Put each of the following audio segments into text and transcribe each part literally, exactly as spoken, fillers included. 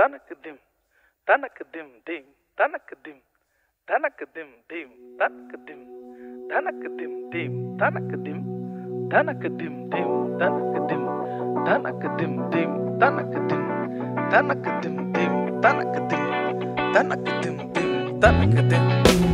tanakadim, tanakadim dim, tanakadim, tanakadim dim, tanakadim, tanakadim dim, tanakadim, tanakadim dim, tanakadim, tanakadim dim, tanakadim, tanakadim dim, tanakadim, tanakadim dim, tanakadim.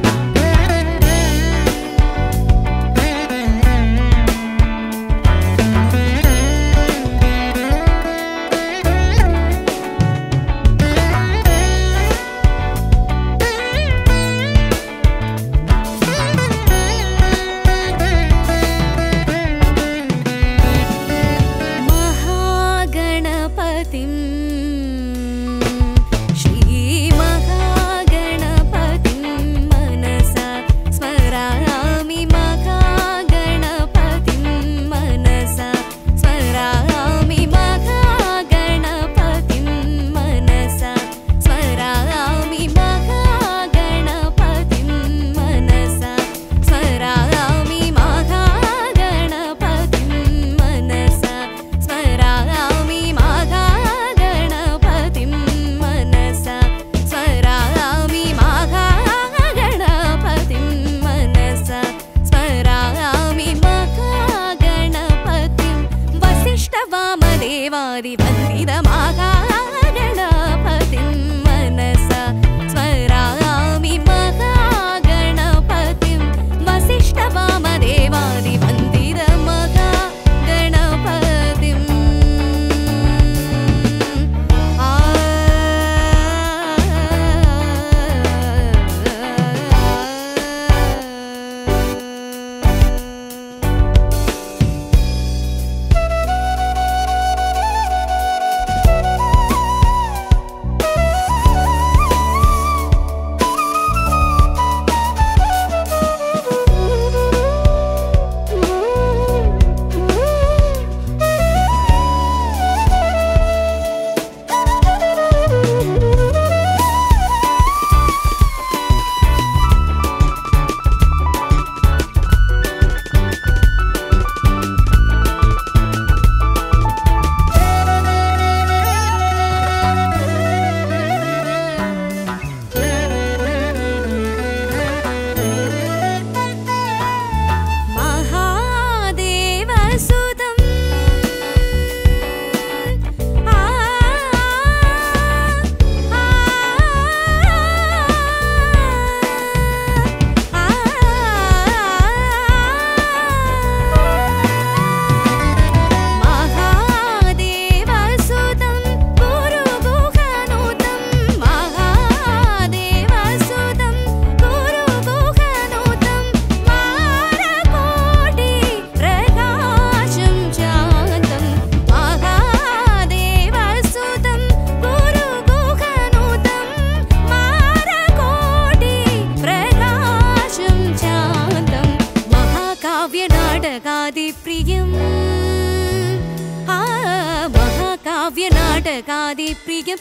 നാടകാദിപ്രിയം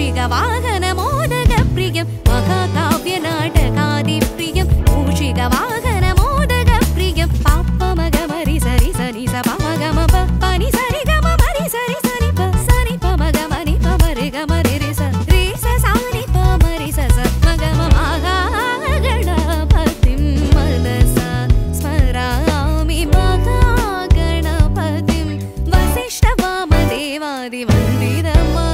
മൂഷികവാഹനമോദകപ്രിയം മഹാകാവ്യനാടകാദിപ്രിയം മൂഷികവാഹനമോദകപ്രിയം പാപ്പമഗമരി സരി സനി സപമഗമ പനി സരി ഗമ മരി സരി സനി പ സനി പമഗമനി പമരി ഗമരി രി സ രി സ സാനി പമരി സ സ മഗമ മഹാഗണപതിം മനസ സ്മരാമി മഹാഗണപതിം വസിഷ്ഠവാമദേവാദിവന്ദിതമ